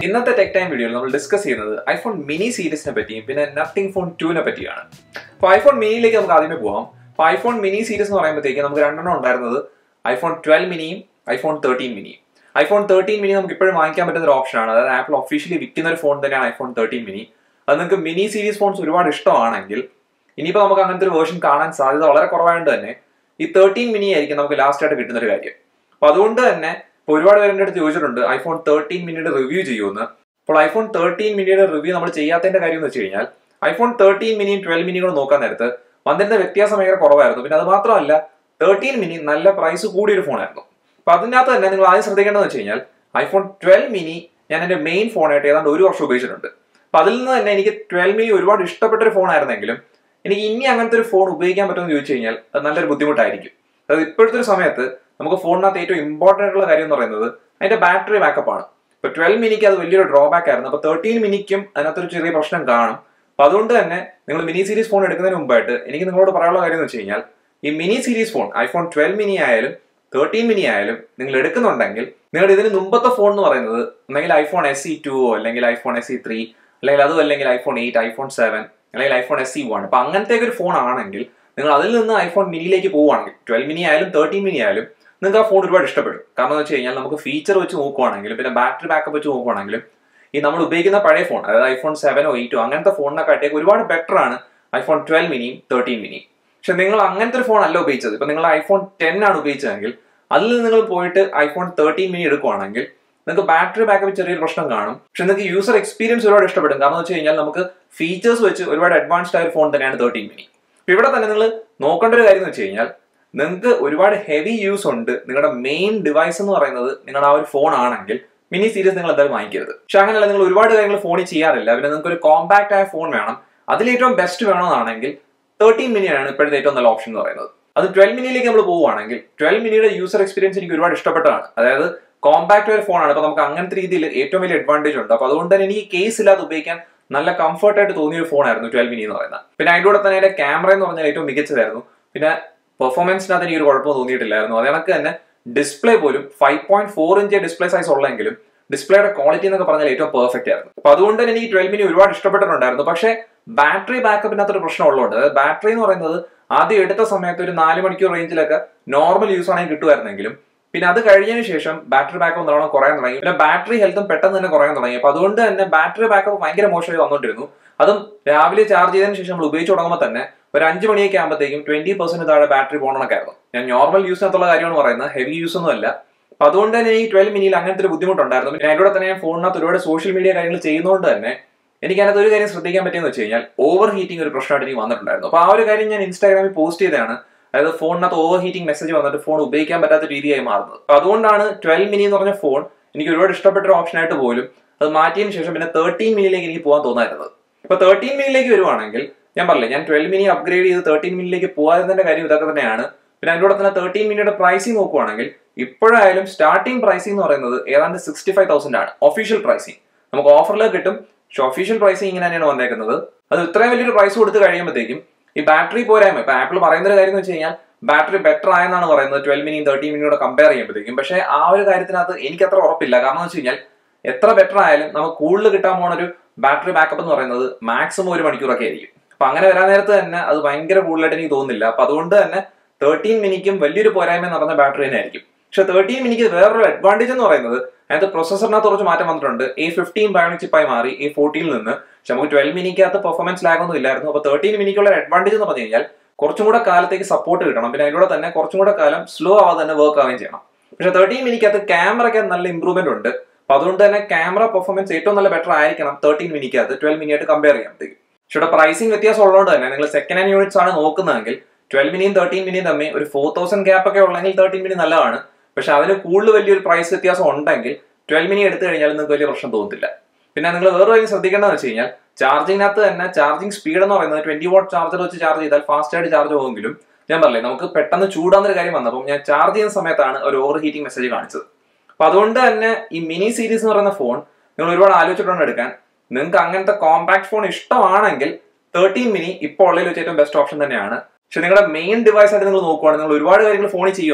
ഇന്നത്തെ tech time വീഡിയോയിൽ നമ്മൾ ഡിസ്കസ് ചെയ്യുന്നത് ഐഫോൺ മിനി സീരീസിനെ പറ്റിയും പിന്നെ നത്തിങ് ഫോൺ 2 പറ്റിയാണ്. അപ്പോൾ ഐഫോൺ മിനിയിലേക്ക് നമുക്ക് ആദ്യമേ പോകാം. അപ്പോൾ ഐഫോൺ മിനി സീരീസ് എന്ന് പറയുമ്പോഴത്തേക്ക് നമുക്ക് രണ്ടെണ്ണം ഉണ്ടായിരുന്നത് ഐഫോൺ 12 മിനിയും ഐഫോൺ 13 മിനിയും. ഐഫോൺ 13 മിനി നമുക്ക് ഇപ്പോഴും വാങ്ങിക്കാൻ പറ്റുന്ന ഒരു ഓപ്ഷനാണ്. അതായത് ആപ്പിൾ ഒഫീഷ്യലി വിൽക്കുന്ന ഒരു ഫോൺ തന്നെയാണ് ഐഫോൺ 13 മിനി. അത് നിങ്ങൾക്ക് മിനി സീരീസ് ഫോൺസ് ഒരുപാട് ഇഷ്ടമാണെങ്കിൽ ഇനിയിപ്പോൾ നമുക്ക് അങ്ങനത്തെ ഒരു വേർഷൻ കാണാൻ സാധ്യത വളരെ കുറവായതുകൊണ്ട് തന്നെ ഈ 13 മിനി ആയിരിക്കും നമുക്ക് ലാസ്റ്റ് ആയിട്ട് കിട്ടുന്ന ഒരു കാര്യം. അപ്പോൾ അതുകൊണ്ട് തന്നെ ഒരുപാട് പേരുടെ അടുത്ത് ചോദിച്ചിട്ടുണ്ട് ഐഫോൺ 13 മിനിയുടെ റിവ്യൂ ചെയ്യുമെന്ന്. അപ്പോൾ ഐഫോൺ 13 മിനിയുടെ റിവ്യൂ നമ്മൾ ചെയ്യാത്തതിന്റെ കാര്യം എന്ന് വെച്ച് കഴിഞ്ഞാൽ ഐഫോൺ 13 മിനിയും 12 മിനിയും കൂടെ നോക്കാൻ നേരത്ത് വന്നിരുന്ന വ്യത്യാസം ഭയങ്കര കുറവായിരുന്നു. പിന്നെ അത് മാത്രമല്ല 13 മിനി നല്ല പ്രൈസ് കൂടിയൊരു ഫോണായിരുന്നു. അപ്പൊ അതിനകത്ത് തന്നെ നിങ്ങൾ ആദ്യം ശ്രദ്ധിക്കേണ്ടതെന്ന് വെച്ച് കഴിഞ്ഞാൽ ഐഫോൺ 12 മിനി ഞാൻ എന്റെ മെയിൻ ഫോണായിട്ട് ഏതാണ്ട് 1 വർഷം ഉപയോഗിച്ചിട്ടുണ്ട്. അപ്പൊ അതിൽ നിന്ന് തന്നെ എനിക്ക് 12 മിനി ഒരുപാട് ഇഷ്ടപ്പെട്ട ഒരു ഫോണായിരുന്നെങ്കിലും എനിക്ക് ഇനി അങ്ങനത്തെ ഒരു ഫോൺ ഉപയോഗിക്കാൻ പറ്റുമെന്ന് ചോദിച്ചു കഴിഞ്ഞാൽ അത് നല്ലൊരു ബുദ്ധിമുട്ടായിരിക്കും. അതായത് ഇപ്പോഴത്തെ ഒരു സമയത്ത് നമുക്ക് ഫോണിനകത്ത് ഏറ്റവും ഇമ്പോർട്ടൻ്റ് ആയിട്ടുള്ള കാര്യം എന്ന് പറയുന്നത് അതിന്റെ ബാറ്ററി ബാക്കപ്പ് ആണ്. ഇപ്പൊ 12 മിനിക്ക് അത് വലിയൊരു ഡ്രോബാക്ക് ആയിരുന്നു. അപ്പൊ 13 മിനിക്കും അതിനകത്തൊരു ചെറിയ പ്രശ്നം കാണും. അപ്പൊ അതുകൊണ്ട് തന്നെ നിങ്ങൾ മിനി സീരീസ് ഫോൺ എടുക്കുന്നതിന് മുമ്പായിട്ട് എനിക്ക് നിങ്ങളോട് പറയാനുള്ള കാര്യം എന്ന് വെച്ച് കഴിഞ്ഞാൽ ഈ mini series phone iPhone 12 mini ആയാലും 13 മിനി ആയാലും നിങ്ങൾ എടുക്കുന്നുണ്ടെങ്കിൽ നിങ്ങൾ ഇതിന് മുമ്പത്തെ ഫോൺ എന്ന് പറയുന്നത് ഒന്നെങ്കിൽ ഐഫോൺ SE2 അല്ലെങ്കിൽ ഐഫോൺ SE3 അല്ലെങ്കിൽ അതും അല്ലെങ്കിൽ ഐഫോൺ 8, ഐഫോൺ 7 അല്ലെങ്കിൽ ഐഫോൺ SE1. അപ്പൊ അങ്ങനത്തെ ഒരു ഫോൺ ആണെങ്കിൽ നിങ്ങൾ അതിൽ നിന്ന് ഐഫോൺ മിനിയിലേക്ക് പോവുകയാണെങ്കിൽ 12 മിനി ആയാലും 13 മിനി ആയാലും നിങ്ങൾക്ക് ആ ഫോൺ ഒരുപാട് ഇഷ്ടപ്പെടും. കാരണം എന്ന് വെച്ച് കഴിഞ്ഞാൽ നമുക്ക് ഫീച്ചർ വെച്ച് നോക്കുവാണെങ്കിലും പിന്നെ ബാറ്ററി ബാക്കപ്പ് വെച്ച് നോക്കുവാണെങ്കിലും ഈ നമ്മൾ ഉപയോഗിക്കുന്ന പഴയ ഫോൺ അതായത് ഐഫോൺ 7 8 അങ്ങനത്തെ ഫോണിനെക്കാട്ടിയൊക്കെ ഒരുപാട് ബെറ്റർ ആണ് ഐഫോൺ 12 മിനിയും 13 മിനിയും. പക്ഷെ നിങ്ങൾ അങ്ങനത്തെ ഒരു ഫോൺ അല്ല ഉപയോഗിച്ചത്. ഇപ്പൊ നിങ്ങൾ ഐഫോൺ 10 ആണ് ഉപയോഗിച്ചതെങ്കിൽ അതിൽ നിന്ന് നിങ്ങൾ പോയിട്ട് ഐഫോൺ 13 മിനി എടുക്കുവാണെങ്കിൽ നിങ്ങൾക്ക് ബാറ്ററി ബാക്കപ്പ് ചെറിയൊരു പ്രശ്നം കാണും. പക്ഷെ നിങ്ങൾക്ക് യൂസർ എക്സ്പീരിയൻസ് ഒരുപാട് ഇഷ്ടപ്പെടും. കാരണം എന്ന് വെച്ച് കഴിഞ്ഞാൽ നമുക്ക് ഫീച്ചേഴ്സ് വെച്ച് ഒരുപാട് അഡ്വാൻസ്ഡ് ആയ ഒരു ഫോൺ തന്നെയാണ് 13 മിനി. ഇവിടെ തന്നെ നിങ്ങൾ നോക്കേണ്ട ഒരു കാര്യം എന്ന് വെച്ച് കഴിഞ്ഞാൽ നിങ്ങൾക്ക് ഒരുപാട് ഹെവി യൂസ് ഉണ്ട്. നിങ്ങളുടെ മെയിൻ ഡിവൈസ് എന്ന് പറയുന്നത് നിങ്ങളുടെ ആ ഒരു ഫോൺ ആണെങ്കിൽ മിനി സീരീസ് നിങ്ങൾ എന്തായാലും വാങ്ങിക്കരുത്. പക്ഷെ അങ്ങനെയല്ല, നിങ്ങൾ ഒരുപാട് കാര്യങ്ങൾ ഫോണിൽ ചെയ്യാറില്ല. പിന്നെ നിങ്ങൾക്ക് ഒരു കോമ്പാക്ട് ആയ ഫോൺ വേണം, അതിലേറ്റവും ബെസ്റ്റ് വേണമെന്നാണെങ്കിൽ 13 മിനിയാണ് ഇപ്പോഴത്തെ ഏറ്റവും നല്ല ഓപ്ഷൻ എന്ന് പറയുന്നത്. അത് 12 മിനിയിലേക്ക് നമ്മൾ പോവുകയാണെങ്കിൽ 12 മിനിയുടെ യൂസർ എക്സ്പീരിയൻസ് എനിക്ക് ഒരുപാട് ഇഷ്ടപ്പെട്ടതാണ്. അതായത് കോമ്പാക്ട് ഒരു ഫോണാണ്. അപ്പൊ നമുക്ക് അങ്ങനത്തെ രീതിയിൽ ഏറ്റവും വലിയ അഡ്വാൻറ്റേജ് ഉണ്ട്. അപ്പൊ അതുകൊണ്ട് തന്നെ എനിക്ക് കേസ് ഇല്ലാതെ ഉപയോഗിക്കാൻ നല്ല കംഫർട്ടായിട്ട് തോന്നിയ ഒരു ഫോണായിരുന്നു 12 മിനി എന്ന് പറയുന്നത്. പിന്നെ അതിൻ്റെ കൂടെ തന്നെ അതിന്റെ ക്യാമറ എന്ന് പറഞ്ഞാൽ ഏറ്റവും മികച്ചതായിരുന്നു. പിന്നെ പെർഫോമൻസിനകത്ത് എനിക്ക് ഒരു കുഴപ്പമൊന്നും തോന്നിയിട്ടില്ലായിരുന്നു. അതിനൊക്കെ തന്നെ ഡിസ്പ്ലേ പോലും 5.4 ഇഞ്ച് ഡിസ്പ്ലേ സൈസ് ഉള്ളെങ്കിലും ഡിസ്പ്ലേയുടെ ക്വാളിറ്റി എന്നൊക്കെ പറഞ്ഞാൽ ഏറ്റവും പെർഫെക്റ്റ് ആയിരുന്നു. അപ്പൊ അതുകൊണ്ട് തന്നെ എനിക്ക് 12 മിനി ഒരുപാട് ഇഷ്ടപ്പെട്ടിട്ടുണ്ടായിരുന്നു. പക്ഷേ ബാറ്ററി ബാക്കപ്പിനകത്തൊരു പ്രശ്നം ഉള്ളതുകൊണ്ട് അതായത് ബാറ്ററി എന്ന് പറയുന്നത് ആദ്യം എടുത്ത സമയത്ത് ഒരു 4 മണിക്കൂർ റേഞ്ചിലൊക്കെ നോർമൽ യൂസ് ആണെങ്കിൽ കിട്ടുമായിരുന്നെങ്കിലും പിന്നെ അത് കഴിഞ്ഞതിന് ശേഷം ബാറ്ററി ബാക്കപ്പ് നല്ലോണം കുറയാൻ തുടങ്ങി. പിന്നെ ബാറ്ററി ഹെൽത്തും പെട്ടെന്ന് തന്നെ കുറയാൻ തുടങ്ങി. അപ്പൊ അതുകൊണ്ട് തന്നെ ബാറ്ററി ബാക്കപ്പ് ഭയങ്കര മോശമായി വന്നുകൊണ്ടിരുന്നു. അതും രാവിലെ ചാർജ് ചെയ്തതിന് ശേഷം നമ്മൾ ഉപയോഗിച്ച് തുടങ്ങുമ്പോൾ തന്നെ ഒരു 5 മണിയൊക്കെ ആകുമ്പോഴത്തേക്കും 20% താഴെ ബാറ്ററി പോകണമൊക്കെയായിരുന്നു. ഞാൻ നോർമൽ യൂസിനകത്തുള്ള കാര്യമാണ് പറയുന്നത്, ഹെവി യൂസ് ഒന്നും അല്ല. അപ്പൊ അതുകൊണ്ട് തന്നെ ഈ 12 മിനിയിൽ അങ്ങനത്തെ ഒരു ബുദ്ധിമുട്ടുണ്ടായിരുന്നു. പിന്നെ അതിലൂടെ തന്നെ ഞാൻ ഫോണിനകത്ത് ഒരുപാട് സോഷ്യൽ മീഡിയ കാര്യങ്ങൾ ചെയ്യുന്നതുകൊണ്ട് തന്നെ എനിക്ക് അതിനകത്ത് ഒരു കാര്യം ശ്രദ്ധിക്കാൻ പറ്റിയെന്ന് വെച്ച് കഴിഞ്ഞാൽ ഓവർ ഹീറ്റിംഗ് ഒരു പ്രശ്നമായിട്ട് എനിക്ക് വന്നിട്ടുണ്ടായിരുന്നു. അപ്പൊ ആ ഒരു കാര്യം ഞാൻ ഇൻസ്റ്റാഗ്രാമിൽ പോസ്റ്റ് ചെയ്തതാണ്. അതായത് ഫോണിനകത്ത് ഓവർ ഹീറ്റിംഗ് മെസ്സേജ് വന്നിട്ട് ഫോൺ ഉപയോഗിക്കാൻ പറ്റാത്ത രീതിയായി മാറുന്നത്. അപ്പൊ അതുകൊണ്ടാണ് 12 മിനി എന്ന് പറഞ്ഞ ഫോൺ എനിക്ക് ഒരുപാട് ഇഷ്ടപ്പെട്ട ഒരു ഓപ്ഷൻ ആയിട്ട് പോലും അത് മാറ്റിയതിന് ശേഷം പിന്നെ 13 മിനിയിലേക്ക് എനിക്ക് പോകാൻ തോന്നായിരുന്നത്. ഇപ്പൊ 13 മിനിയിലേക്ക് വരുവാണെങ്കിൽ ഞാൻ പറഞ്ഞില്ലേ, ഞാൻ 12 മിനി അപ്ഗ്രേഡ് ചെയ്ത് 13 മിനിയിലേക്ക് പോകാതിന്റെ കാര്യം ഇതൊക്കെ തന്നെയാണ്. പിന്നെ അതിലൂടെ തന്നെ 13 മിനിയുടെ പ്രൈസിങ് നോക്കുവാണെങ്കിൽ ഇപ്പോഴായാലും സ്റ്റാർട്ടിംഗ് പ്രൈസിംഗ് എന്ന് പറയുന്നത് ഏതാണ്ട് 65,000 ആണ് ഒഫീഷ്യൽ പ്രൈസിംഗ്. നമുക്ക് ഓഫറിലേക്ക് കിട്ടും, പക്ഷെ ഒഫീഷ്യൽ പ്രൈസിംഗ് ഇങ്ങനെ തന്നെയാണ് വന്നേക്കുന്നത്. അത് ഇത്രയും വലിയൊരു പ്രൈസ് കൊടുത്ത് കഴിയുമ്പോഴത്തേക്കും ഈ ബാറ്ററി പോരായ്മ ഇപ്പൊ ആപ്പിൾ പറയുന്ന ഒരു കാര്യം എന്ന് വെച്ച് കഴിഞ്ഞാൽ ബാറ്ററി ബെറ്റർ ആയെന്നാണ് പറയുന്നത് 12 മിനിയും 13 മിനിയോട് കമ്പയർ ചെയ്യുമ്പോഴത്തേക്കും. പക്ഷേ ആ ഒരു കാര്യത്തിനകത്ത് എനിക്ക് അത്ര ഉറപ്പില്ല. കാരണം എന്ന് വെച്ച് കഴിഞ്ഞാൽ എത്ര ബെറ്റർ ആയാലും നമുക്ക് കൂടുതൽ കിട്ടാൻ പോണ ഒരു ബാറ്ററി ബാക്കപ്പ് എന്ന് പറയുന്നത് മാക്സിമം 1 മണിക്കൂറൊക്കെ ആയിരിക്കും. അപ്പൊ അങ്ങനെ വരാൻ നേരത്ത് തന്നെ അത് ഭയങ്കര കൂടുതലായിട്ട് എനിക്ക് തോന്നുന്നില്ല. അപ്പൊ അതുകൊണ്ട് തന്നെ 13 മിനിക്കും വലിയൊരു പോരായ്മ എന്ന് പറയുന്ന ബാറ്ററി തന്നെ ആയിരിക്കും. പക്ഷെ 13 മിനിക്ക് വേറൊരു അഡ്വാൻറ്റേജ് എന്ന് പറയുന്നത് അതിനകത്ത് പ്രൊസസറിനകത്ത് കുറച്ച് മാറ്റം വന്നിട്ടുണ്ട്. A15 ബയോണിക് ചിപ്പായി മാറി A14 നിന്ന്. പക്ഷെ നമുക്ക് 12 മിനിക്കകത്ത് പെർഫോമൻസ് ലാഗ് ഒന്നും ഇല്ലായിരുന്നു. അപ്പൊ 13 മിനിക്കുള്ള അഡ്വാൻറ്റേജ് എന്ന് പറഞ്ഞു കഴിഞ്ഞാൽ കുറച്ചും കൂടെ കാലത്തേക്ക് സപ്പോർട്ട് കിട്ടണം. പിന്നെ അതിലൂടെ തന്നെ കുറച്ചും കൂടെ കാലം സ്ലോ ആവാതെ തന്നെ വർക്ക് ആവുകയും ചെയ്യണം. പക്ഷെ 13 മിനിക്കകത്ത് ക്യാമറയ്ക്ക് നല്ല ഇമ്പ്രൂവ്മെന്റ് ഉണ്ട്. അപ്പൊ അതുകൊണ്ട് തന്നെ ക്യാമറ പെർഫോമൻസ് ഏറ്റവും നല്ല ബെറ്റർ ആയിരിക്കണം 13 മിനിക്കകത്ത് 12 മിനിയായിട്ട് കമ്പയർ ചെയ്യാമ്പത്തേക്കും. പക്ഷെ ഇവിടെ പ്രൈസിംഗ് വ്യത്യാസം ഉള്ളതുകൊണ്ട് തന്നെ നിങ്ങൾ സെക്കൻഡ് ഹാൻഡ് യൂണിറ്റ്സ് ആണ് നോക്കുന്നതെങ്കിൽ 12 മിനിയും 13 മിനിയും തമ്മിൽ ഒരു 4,000 ഗ്യാപ്പ് ഒക്കെ ഉള്ളെങ്കിൽ 13 മിനി നല്ലതാണ്. പക്ഷെ അതിന് കൂടുതൽ വലിയൊരു പ്രൈസ് വ്യത്യാസം ഉണ്ടെങ്കിൽ 12 മിനി എടുത്തു കഴിഞ്ഞാൽ നിങ്ങൾക്ക് വലിയ പ്രശ്നം തോന്നത്തില്ല. പിന്നെ നിങ്ങൾ വേറെ കാര്യം ശ്രദ്ധിക്കേണ്ടതെന്ന് വെച്ച് കഴിഞ്ഞാൽ ചാർജിങ്ങിനകത്ത് തന്നെ ചാർജിങ് സ്പീഡ് എന്ന് പറയുന്നത് 20 വാട്ട് ചാർജർ വെച്ച് ചാർജ് ചെയ്താൽ ഫാസ്റ്റ് ആയിട്ട് ചാർജ് പോകുമെങ്കിലും ഞാൻ പറഞ്ഞില്ലേ നമുക്ക് പെട്ടെന്ന് ചൂടാന്നൊരു കാര്യം വന്നപ്പോൾ ഞാൻ ചാർജ് ചെയ്യുന്ന സമയത്താണ് ഒരു ഓവർ ഹീറ്റിംഗ് മെസ്സേജ് കാണിച്ചത്. അപ്പൊ അതുകൊണ്ട് തന്നെ ഈ മിനി സീരീസ് എന്ന് പറയുന്ന ഫോൺ നിങ്ങൾ ഒരുപാട് ആലോചിച്ചിട്ടുണ്ട് എടുക്കാൻ. നിങ്ങൾക്ക് അങ്ങനത്തെ കോമ്പാക്ട് ഫോൺ ഇഷ്ടമാണെങ്കിൽ 13 മിനി ഇപ്പോൾ ഉള്ളതിൽ വെച്ച് ഏറ്റവും ബെസ്റ്റ് ഓപ്ഷൻ തന്നെയാണ്. പക്ഷെ നിങ്ങളുടെ മെയിൻ ഡിവൈസ് ആയിട്ട് നിങ്ങൾ നോക്കുവാണെങ്കിൽ നിങ്ങൾ ഒരുപാട് കാര്യങ്ങൾ ഫോണിൽ ചെയ്യുമെങ്കിൽ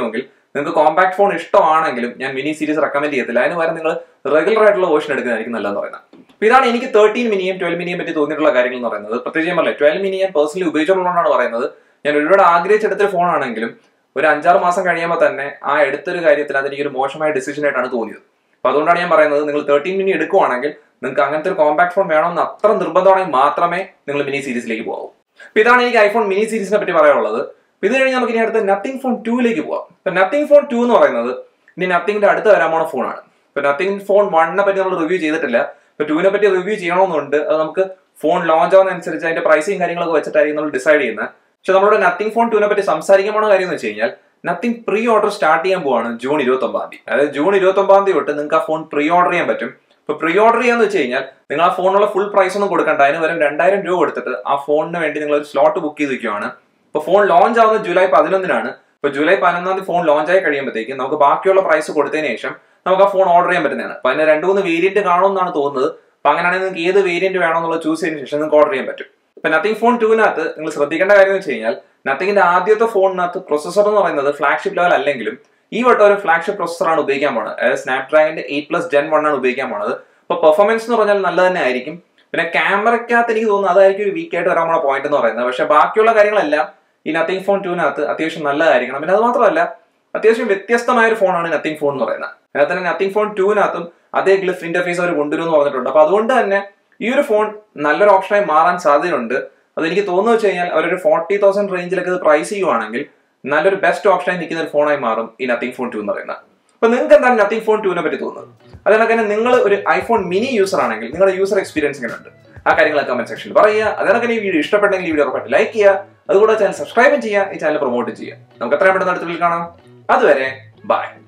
നിങ്ങൾക്ക് കോമ്പാക്ട് ഫോൺ ഇഷ്ടമാണെങ്കിലും ഞാൻ മിനി സീരീസ് റെക്കമെൻഡ് ചെയ്യത്തില്ല. അതിന് പകരം നിങ്ങൾ റെഗുലർ ആയിട്ടുള്ള വേർഷൻ എടുക്കുന്നതായിരിക്കും നല്ലതെന്ന് പറയുന്നത്. അപ്പോൾ ഇതാണ് എനിക്ക് 13 മിനിയും 12 മിനിയും പറ്റി തോന്നിയിട്ടുള്ള കാര്യങ്ങൾ എന്ന് പറയുന്നത്. പ്രത്യേകിച്ച് പറഞ്ഞില്ലേ 12 മിനി ഞാൻ പേഴ്സണലി ഉപയോഗിച്ചുള്ളതുകൊണ്ടാണ് പറയുന്നത്. ഞാൻ ഒരുപാട് ആഗ്രഹിച്ചെടുത്തൊരു ഫോണാണെങ്കിലും ഒരു 5-6 മാസം കഴിയുമ്പോൾ തന്നെ ആ എടുത്തൊരു കാര്യത്തിൽ അതെനിക്കൊരു മോശമായ ഡിസിഷൻ ആയിട്ടാണ് തോന്നിയത്. അപ്പോൾ അതുകൊണ്ടാണ് ഞാൻ പറയുന്നത്, നിങ്ങൾ 13 മിനി എടുക്കുവാണെങ്കിൽ നിങ്ങൾക്ക് അങ്ങനത്തെ ഒരു കോമ്പാക്ട് ഫോൺ വേണമെന്ന് അത്ര നിർബന്ധമാണെങ്കിൽ മാത്രമേ നിങ്ങൾ മിനി സീരീസിലേക്ക് പോകൂ. അപ്പോൾ ഇതാണ് എനിക്ക് ഐഫോൺ മിനി സീരീസിനെ പറ്റി പറയാനുള്ളത്. ഇത് കഴിഞ്ഞ് നമുക്ക് ഇനി അടുത്ത നത്തിങ് ഫോൺ 2ലേക്ക് പോകാം. ഇപ്പൊ നത്തിങ് ഫോൺ 2 എന്ന് പറയുന്നത് ഇനി നത്തിങ്ങിന്റെ അടുത്ത് വരാൻ പോണ ഫോണാണ്. ഇപ്പൊ നത്തിങ് ഫോൺ 1നെ പറ്റി നമ്മൾ റിവ്യൂ ചെയ്തിട്ടില്ല. ഇപ്പൊ 2നെ പറ്റി റിവ്യൂ ചെയ്യണമെന്നുണ്ട്. അത് നമുക്ക് ഫോൺ ലോഞ്ച് ആവുന്നതനുസരിച്ച് അതിന്റെ പ്രൈസിങ് കാര്യങ്ങളൊക്കെ വെച്ചിട്ടായിരിക്കും നമ്മൾ ഡിസൈഡ് ചെയ്യുന്നത്. പക്ഷെ നമ്മുടെ നത്തിങ് ഫോൺ 2നെ പറ്റി സംസാരിക്കാൻ പോണ കാര്യം എന്ന് വെച്ച് കഴിഞ്ഞാൽ നത്തിങ് പ്രീ ഓർഡർ സ്റ്റാർട്ട് ചെയ്യാൻ പോവാണ് ജൂൺ 29. അതായത് ജൂൺ 29 തൊട്ട് നിങ്ങൾക്ക് ആ ഫോൺ പ്രീ ഓർഡർ ചെയ്യാൻ പറ്റും. ഇപ്പൊ പ്രീ ഓർഡർ ചെയ്യാന്ന് വെച്ച് കഴിഞ്ഞാൽ നിങ്ങൾ ആ ഫോണിനുള്ള ഫുൾ പ്രൈസ് ഒന്നും കൊടുക്കണ്ട. അതിന് വരും 2000 രൂപ കൊടുത്തിട്ട് ആ ഫോണിന് വേണ്ടി നിങ്ങൾ ഒരു സ്ലോട്ട് ബുക്ക് ചെയ്ത് വെക്കുകയാണ്. ഇപ്പൊ ഫോൺ ലോഞ്ച് ആവുന്നത് ജൂലൈ 11-നാണ്. ഇപ്പൊ ജൂലൈ 11 ഫോൺ ലോഞ്ച് ആയി കഴിയുമ്പോഴത്തേക്കും നമുക്ക് ബാക്കിയുള്ള പ്രൈസ് കൊടുത്തതിന് ശേഷം നമുക്ക് ആ ഫോൺ ഓർഡർ ചെയ്യാൻ പറ്റുന്നതാണ്. അപ്പൊ അതിന് 2-3 വേരിയന്റ് കാണുമെന്നാണ് തോന്നുന്നത്. അപ്പൊ അങ്ങനെയാണെങ്കിൽ നിങ്ങൾക്ക് ഏത് വേരിയന്റ് വേണമെന്നുള്ളത് ചൂസ് ചെയ്തതിനു ശേഷം നിങ്ങൾക്ക് ഓർഡർ ചെയ്യാൻ പറ്റും. ഇപ്പൊ നത്തിങ് ഫോൺ 2-നകത്ത് നിങ്ങൾ ശ്രദ്ധിക്കേണ്ട കാര്യം എന്ന് വെച്ച് കഴിഞ്ഞാൽ നത്തിങ്ങിന്റെ ആദ്യത്തെ ഫോണിനകത്ത് പ്രൊസസർ എന്ന് പറയുന്നത് ഫ്ലാഗ്ഷിപ്പ് ലെവൽ അല്ലെങ്കിലും ഈ വട്ടം ഒരു ഫ്ലാഗ്ഷിപ്പ് പ്രൊസസറാണ് ഉപയോഗിക്കാൻ പോണത്. അതായത് സ്നാപ്ഡ്രാഗന്റെ 8+ Gen 1 ആണ് ഉപയോഗിക്കാൻ പോണത്. അപ്പൊ പെർഫോമൻസ് എന്ന് പറഞ്ഞാൽ നല്ല തന്നെ ആയിരിക്കും. പിന്നെ ക്യാമറയ്ക്കകത്ത് എനിക്ക് തോന്നുന്നു അതായിരിക്കും ഒരു വീക്ക് ആയിട്ട് വരാൻ പോണ പോയിന്റ് എന്ന് പറയുന്നത്. പക്ഷെ ബാക്കിയുള്ള കാര്യങ്ങളെല്ലാം ഈ നത്തിങ് ഫോൺ 2-നകത്ത് അത്യാവശ്യം നല്ലതായിരിക്കണം. പിന്നെ അത് മാത്രമല്ല അത്യാവശ്യം വ്യത്യസ്തമായ ഒരു ഫോണാണ് നത്തിങ് ഫോൺ എന്ന് പറയുന്നത്. അതിനകത്ത് തന്നെ നത്തിങ് ഫോൺ 2-നകത്തും അതേ ഗ്ലിഫ് ഇന്റർഫേസ് അവർ കൊണ്ടുവരുമെന്ന് പറഞ്ഞിട്ടുണ്ട്. അപ്പൊ അതുകൊണ്ട് തന്നെ ഈ ഒരു ഫോൺ നല്ലൊരു ഓപ്ഷനായി മാറാൻ സാധ്യതയുണ്ട്. അത് എനിക്ക് തോന്നുന്നു വെച്ച് കഴിഞ്ഞാൽ അവരൊരു 40,000 റേഞ്ചിലൊക്കെ പ്രൈസ് ചെയ്യുവാണെങ്കിൽ നല്ലൊരു ബെസ്റ്റ് ഓപ്ഷനായി നിൽക്കുന്ന ഒരു ഫോണായി മാറും ഈ നത്തിങ് ഫോൺ 2 എന്ന് പറയുന്നത്. അപ്പൊ നിങ്ങൾക്ക് എന്താണ് നത്തിങ് ഫോൺ 2-നെ പറ്റി തോന്നുന്നത്? അതിനൊക്കെ തന്നെ നിങ്ങൾ ഒരു ഐഫോൺ മിനി യൂസർ ആണെങ്കിൽ നിങ്ങളുടെ യൂസർ എക്സ്പീരിയൻസ് എങ്ങനെ ഉണ്ട് ആ കാര്യങ്ങൾ കമന്റ് സെക്ഷനിൽ പറയുക. അതിനൊക്കെ ഈ വീഡിയോ ഇഷ്ടപ്പെട്ടെങ്കിൽ ഈ വീഡിയോ ഉറപ്പായിട്ട് ലൈക്ക് ചെയ്യുക. അതുകൂടെ ചാനൽ സബ്സ്ക്രൈബും ചെയ്യുക, ഈ ചാനൽ പ്രൊമോട്ട് ചെയ്യുക. നമുക്ക് എത്രയും പെട്ടെന്ന് അടുത്ത വീഡിയോയിൽ കാണാം. അതുവരെ ബൈ.